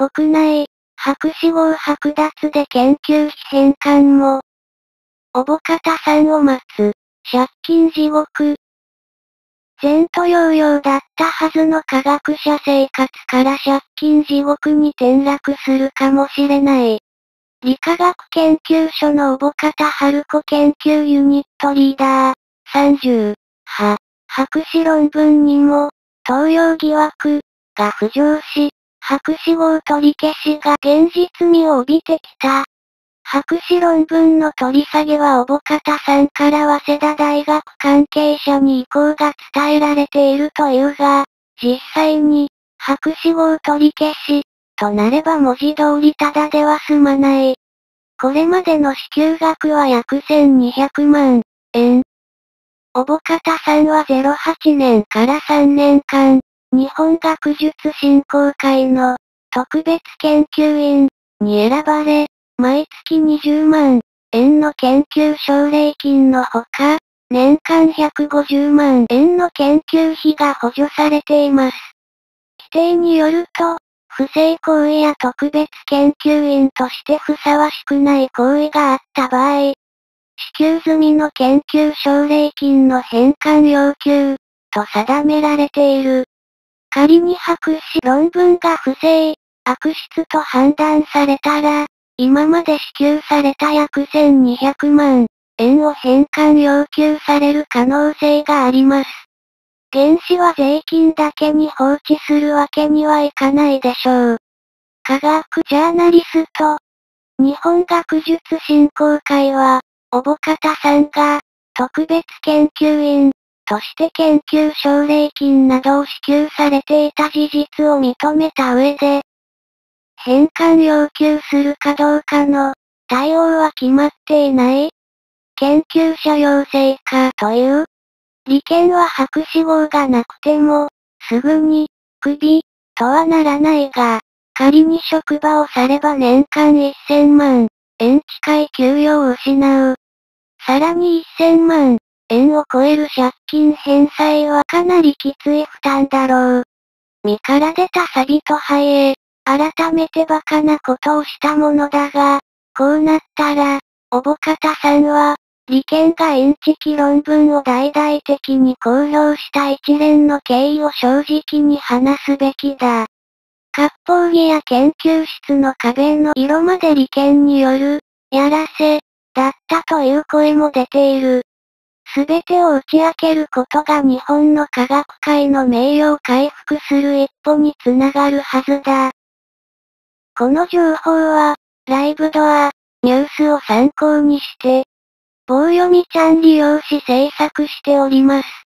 国内、博士号剥奪で研究費返還も。おぼかたさんを待つ、借金地獄。前途洋々だったはずの科学者生活から借金地獄に転落するかもしれない。理化学研究所のおぼかた春子研究ユニットリーダー、30、博士論文にも、盗用疑惑が浮上し、博士号取り消しが現実味を帯びてきた。博士論文の取り下げはおぼかたさんから早稲田大学関係者に意向が伝えられているというが、実際に、博士号取り消し、となれば文字通りただでは済まない。これまでの支給額は約1200万円。おぼかたさんは08年から3年間、日本学術振興会の特別研究員に選ばれ、毎月20万円の研究奨励金のほか、年間150万円の研究費が補助されています。規定によると、不正行為や特別研究員としてふさわしくない行為があった場合、支給済みの研究奨励金の返還要求、と定められている。仮に博士論文が不正、悪質と判断されたら、今まで支給された約1200万円を返還要求される可能性があります。原資は税金だけに放置するわけにはいかないでしょう。科学ジャーナリスト。日本学術振興会は、おぼかたさんが、特別研究員、として研究奨励金などを支給されていた事実を認めた上で、返還要求するかどうかの対応は決まっていない。研究者養成かという。利権は博士号がなくても、すぐに、クビ、とはならないが、仮に職場を去れば年間1000万円近い給与を失う。さらに1000万円を超える借金返済はかなりきつい負担だろう。身から出た錆とハエ、改めてバカなことをしたものだが、こうなったら、おぼかたさんは、利権がインチキ論文を大々的に公表した一連の経緯を正直に話すべきだ。割烹着や研究室の壁の色まで利権による、やらせ、だったという声も出ている。すべてを打ち明けることが日本の科学界の名誉を回復する一歩につながるはずだ。この情報は、ライブドア、ニュースを参考にして、棒読みちゃん利用し制作しております。